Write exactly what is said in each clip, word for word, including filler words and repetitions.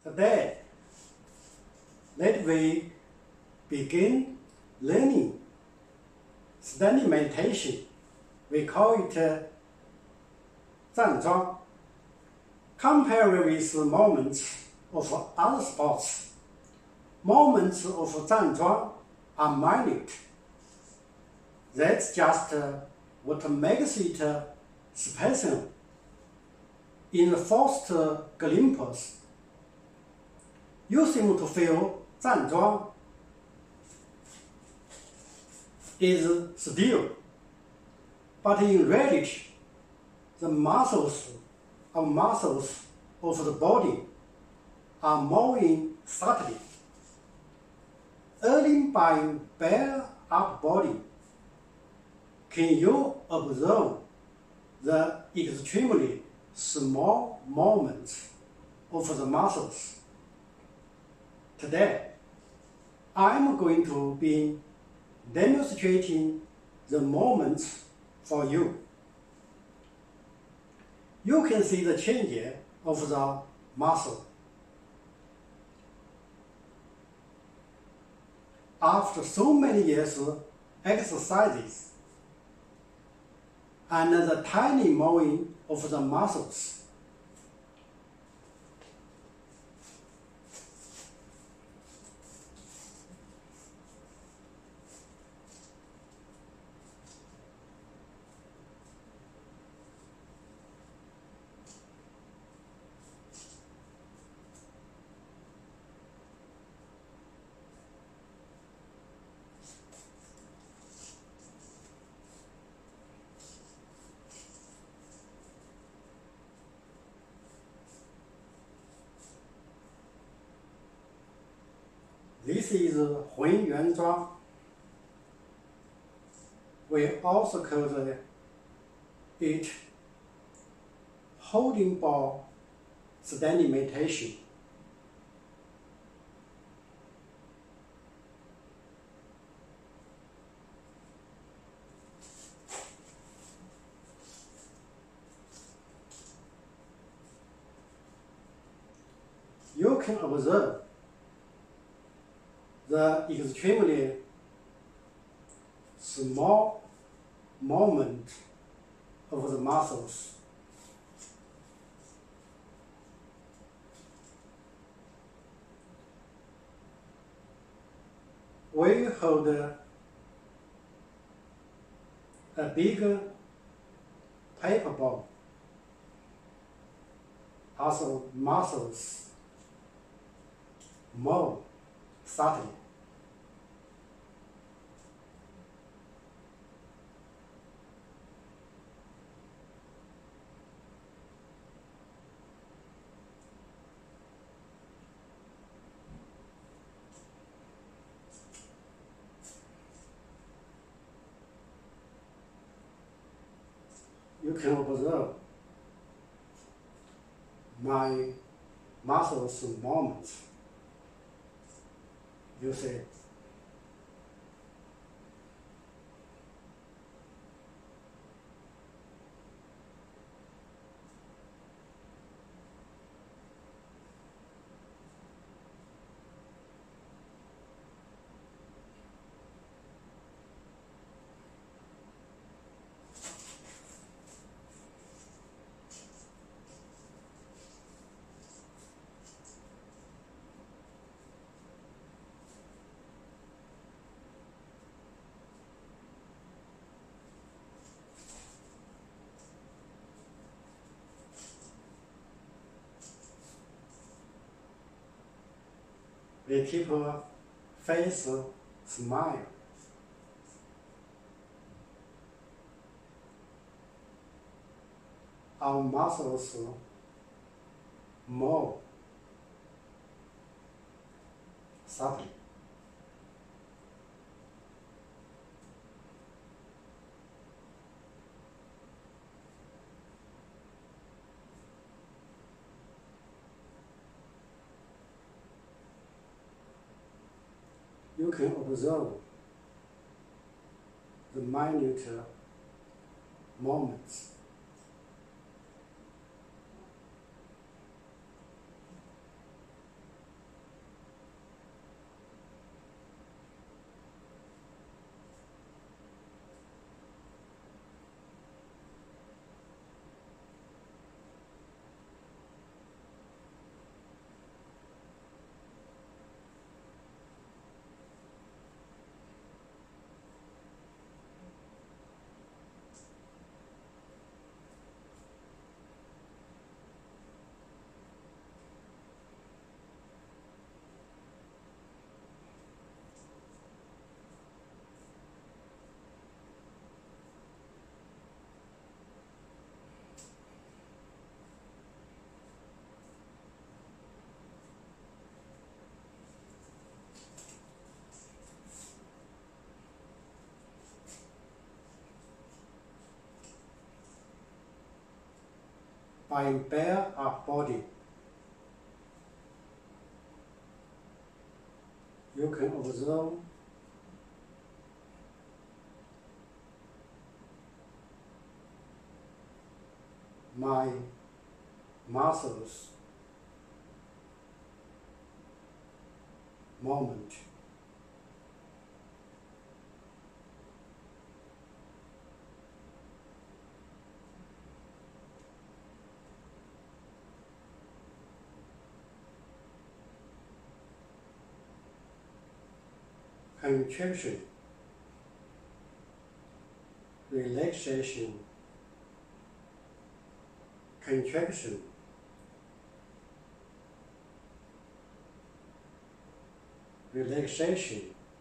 Today, let we begin learning standing meditation. We call it uh, 站桩. Compared with moments of other sports, moments of 站桩 are minute. That's just uh, what makes it uh, special. In the first uh, glimpse, you seem to feel 站桩 is still, but in reality, the muscles of muscles of the body are moving subtly. Earning by bare up body, can you observe the extremely small movements of the muscles? Today, I'm going to be demonstrating the movements for you. You can see the change of the muscle. After so many years exercises and the tiny moving of the muscles, this is 浑圆桩. We also call it holding ball standing meditation. You can observe the extremely small movement of the muscles. We hold a big paper ball, also muscles move subtly. You can observe my muscles movements. You see, we keep a face smile. Our muscles move subtly. You can observe the minute moments. I bare our body. You can observe my muscles movement. Contraction, relaxation, contraction, relaxation,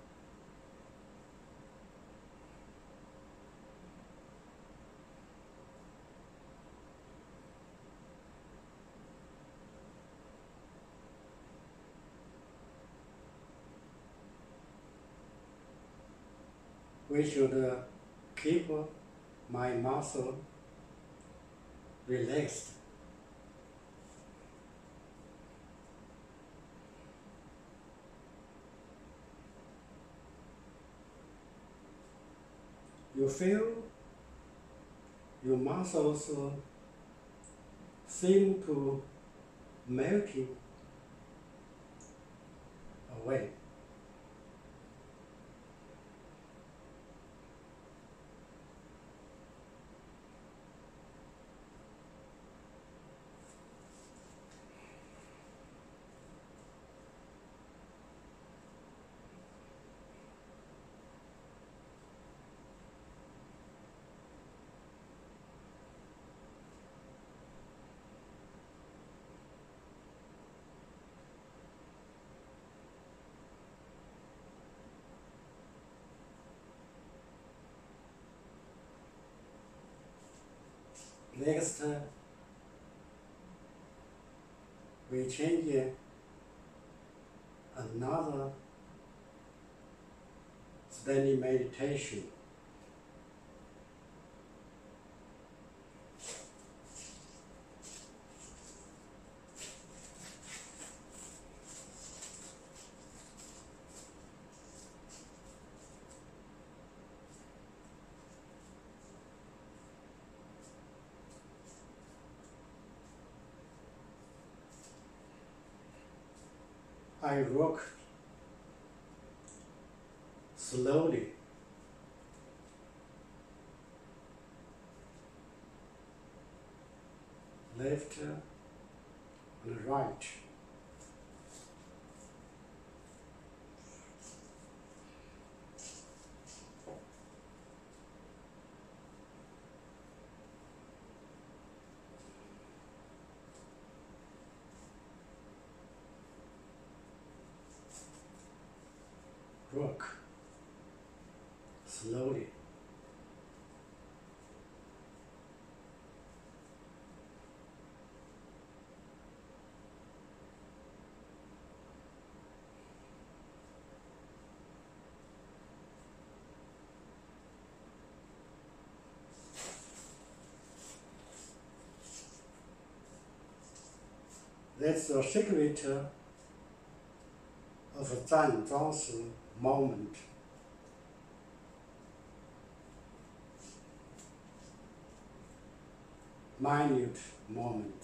we should uh, keep my muscle relaxed. You feel your muscles uh, seem to melting away. Next, uh, we change uh, another standing meditation. I rock slowly, left and right. Rock slowly. That's the secret of Zhan Zhuang's moment. Minute moment.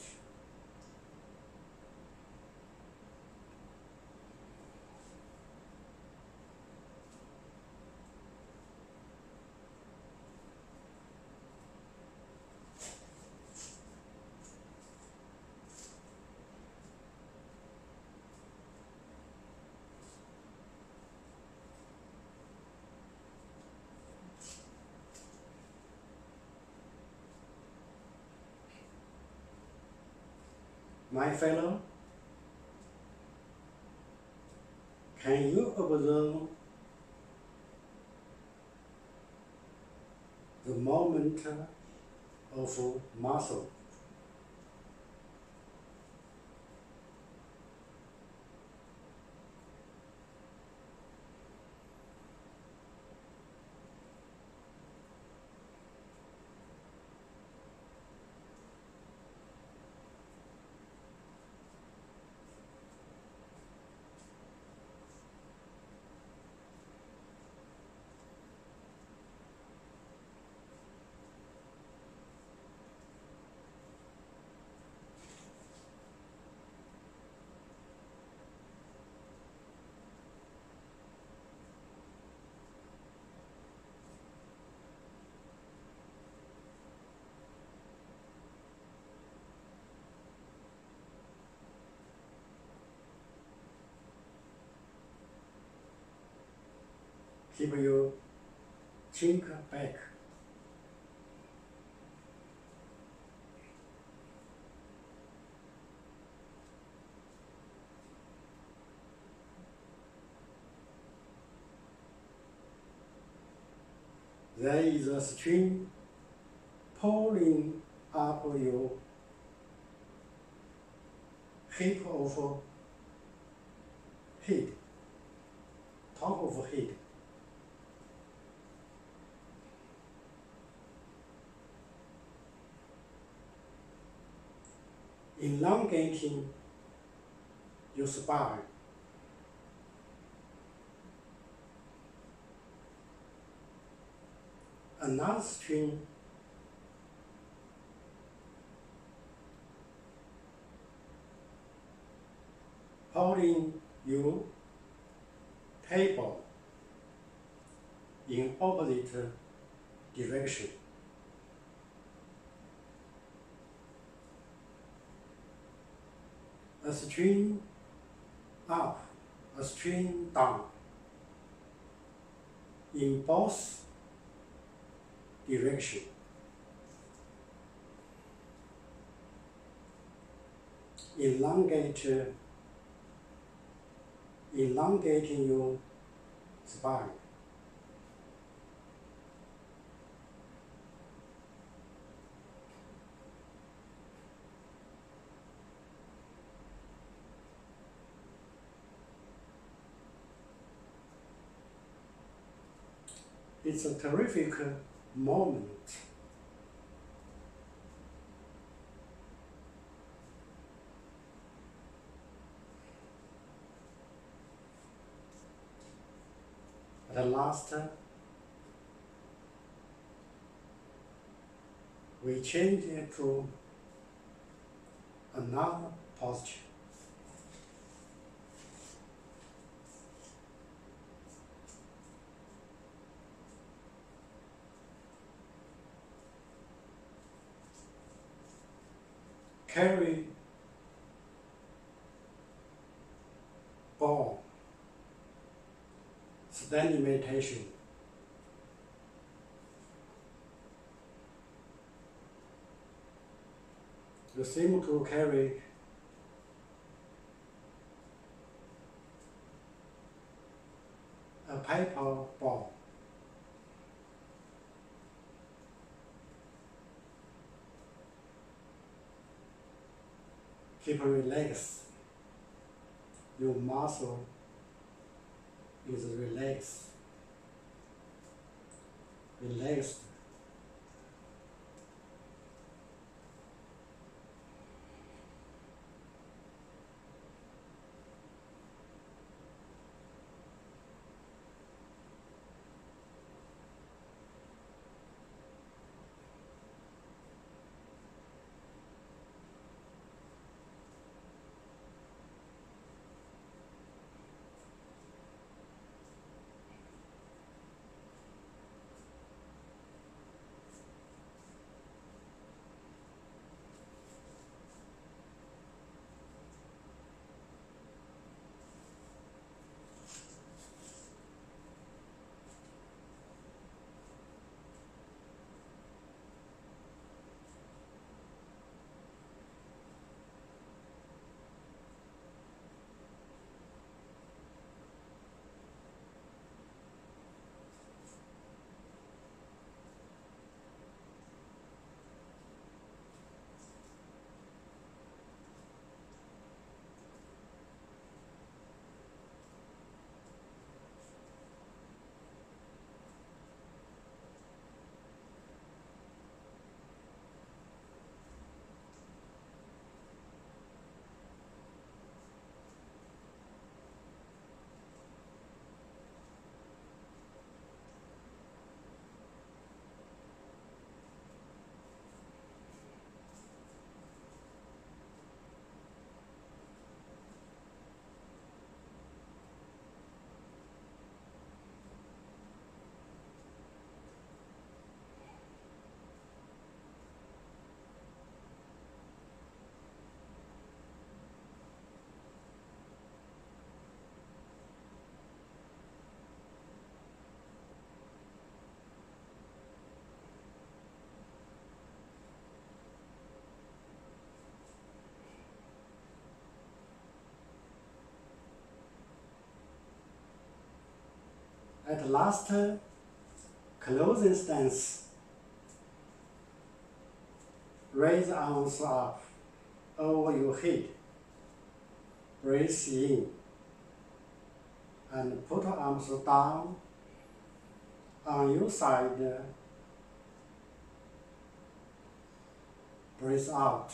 My fellow, can you observe the movement of muscle? Keep your chin back. There is a string pulling up your hip over head, top of head. Elongating your spine. Another string holding your table in opposite direction. A string up, a string down in both directions. Elongate, elongating your spine. It's a terrific moment. At last, we change it to another posture. Carry ball, standing meditation. You seem to carry a paper ball. Keep relaxed. Your muscle is relaxed. Relaxed. At last, closing stance. Raise arms up over your head. Breathe in and put arms down on your side. Breathe out.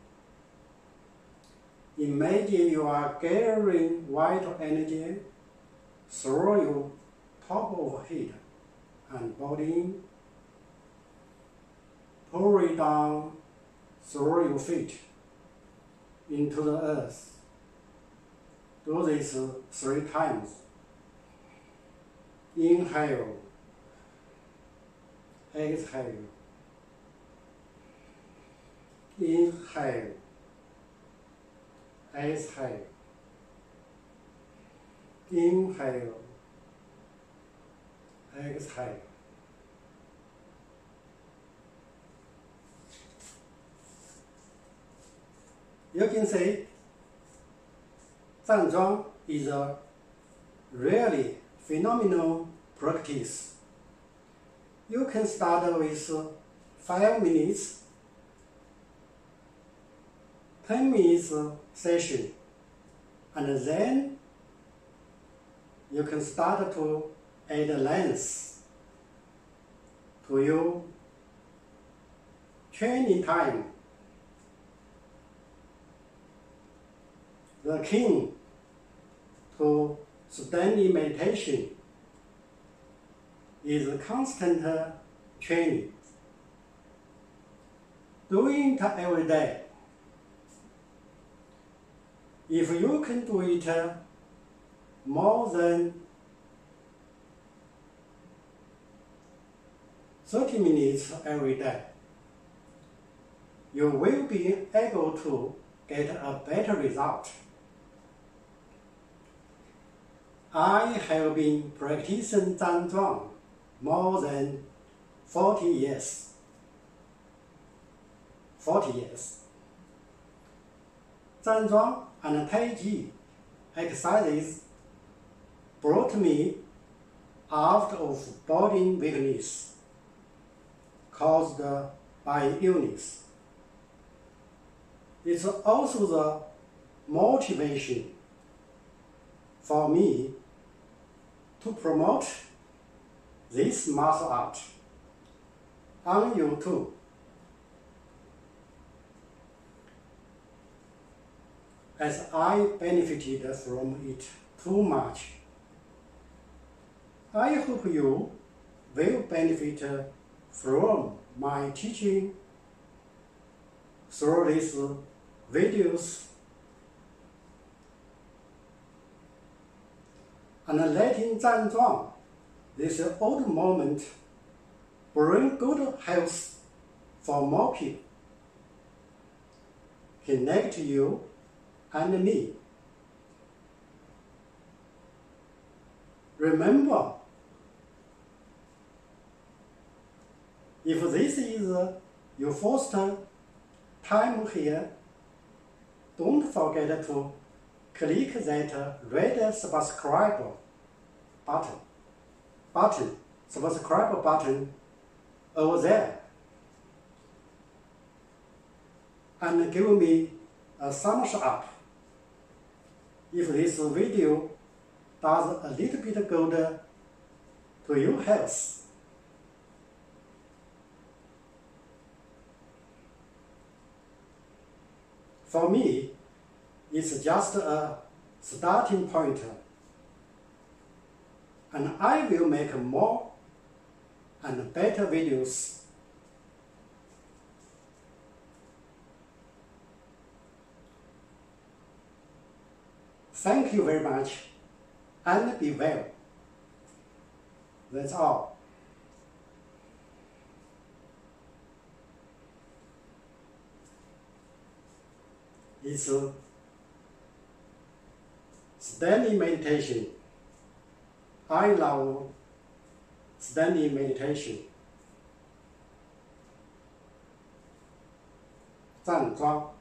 Imagine you are gathering vital energy through your top of head and body. Pour it down through your feet into the earth. Do this three times. Inhale. Exhale. Inhale. Exhale. Inhale. Exhale. You can see, 站桩 is a really phenomenal practice. You can start with five minutes, ten minutes session, and then you can start to add length to your training time. The key to standing meditation is constant training. Doing it every day. If you can do it more than thirty minutes every day, you will be able to get a better result. I have been practicing Zhanzhuang more than forty years. forty years. Zhanzhuang and Tai Chi exercises brought me out of body weakness caused by illness. It's also the motivation for me to promote this martial art on YouTube. As I benefited from it too much, I hope you will benefit from my teaching through these videos and letting Zhanzhuang, this old moment, bring good health for more people. Connect you and me. Remember, if this is your first time here, don't forget to click that red subscribe button, button, subscribe button over there, and give me a thumbs up if this video does a little bit good to your health. For me, it's just a starting point, and I will make more and better videos. Thank you very much, and be well. That's all. It's a standing meditation. I love standing meditation. 站桩